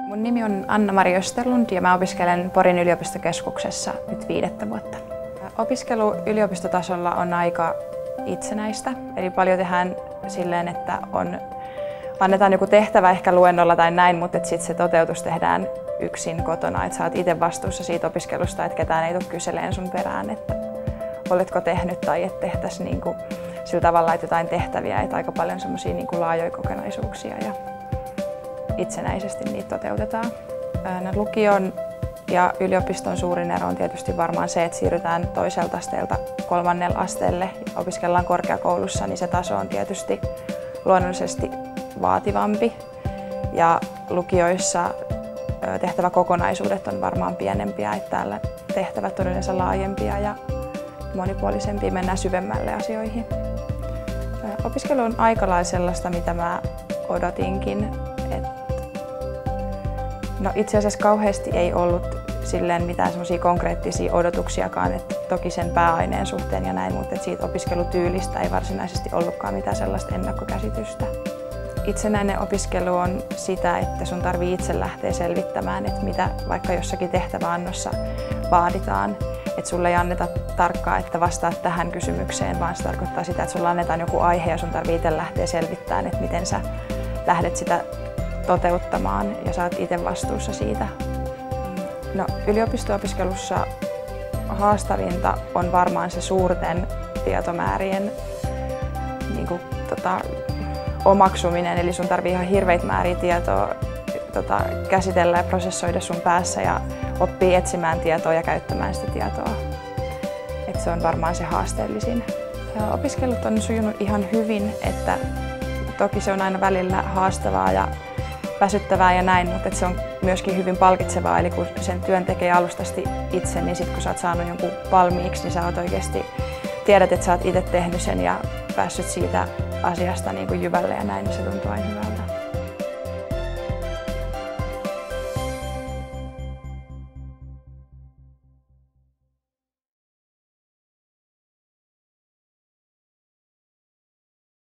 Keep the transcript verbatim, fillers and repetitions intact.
Mun nimi on Anna-Mari Österlund ja mä opiskelen Porin yliopistokeskuksessa nyt viidettä vuotta. Opiskelu yliopistotasolla on aika itsenäistä, eli paljon tehdään silleen, että on, annetaan joku tehtävä ehkä luennolla tai näin, mutta sitten se toteutus tehdään yksin kotona, että sä oot itse vastuussa siitä opiskelusta, että ketään ei tule kyseleen sun perään, että oletko tehnyt tai et tehtäisi niin kuin sillä tavalla, että jotain tehtäviä, että aika paljon semmoisia niin kuin laajoja kokonaisuuksia ja itsenäisesti niitä toteutetaan. Lukion ja yliopiston suurin ero on tietysti varmaan se, että siirrytään toiselta asteelta kolmannelle asteelle ja opiskellaan korkeakoulussa, niin se taso on tietysti luonnollisesti vaativampi. Ja lukioissa tehtäväkokonaisuudet on varmaan pienempiä, että täällä tehtävät on yleensä laajempia ja monipuolisempia, mennään syvemmälle asioihin. Opiskelu on aika lailla sellaista, mitä mä odotinkin. No itse asiassa kauheasti ei ollut silleen mitään semmoisia konkreettisia odotuksiakaan, että toki sen pääaineen suhteen ja näin, mutta siitä opiskelutyylistä ei varsinaisesti ollutkaan mitään sellaista ennakkokäsitystä. Itsenäinen opiskelu on sitä, että sun tarvii itse lähteä selvittämään, että mitä vaikka jossakin tehtäväannossa vaaditaan. Että sulle ei anneta tarkkaa, että vastaat tähän kysymykseen, vaan se tarkoittaa sitä, että sulla annetaan joku aihe ja sun tarvii itse lähteä selvittämään, että miten sä lähdet sitä toteuttamaan ja sä oot itse vastuussa siitä. No, yliopisto-opiskelussa haastavinta on varmaan se suurten tietomäärien niin kuin, tota, omaksuminen, eli sun tarvii ihan hirveitä määriä tietoa tota, käsitellä ja prosessoida sun päässä ja oppii etsimään tietoa ja käyttämään sitä tietoa. Et se on varmaan se haasteellisin. Ja opiskelut on sujunut ihan hyvin, että toki se on aina välillä haastavaa ja väsyttävää ja näin, mutta se on myöskin hyvin palkitsevaa, eli kun sen työn tekee alustasti itse, niin sitten kun sä oot saanut jonkun valmiiksi, niin sä oot oikeasti, tiedät, että sä oot itse tehnyt sen ja päässyt siitä asiasta niin kuin jyvälle ja näin, niin se tuntuu aina hyvältä.